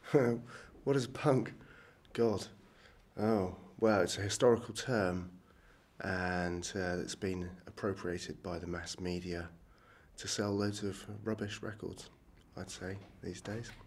What is punk? God. Oh, well, it's a historical term, and it's been appropriated by the mass media to sell loads of rubbish records, I'd say, these days.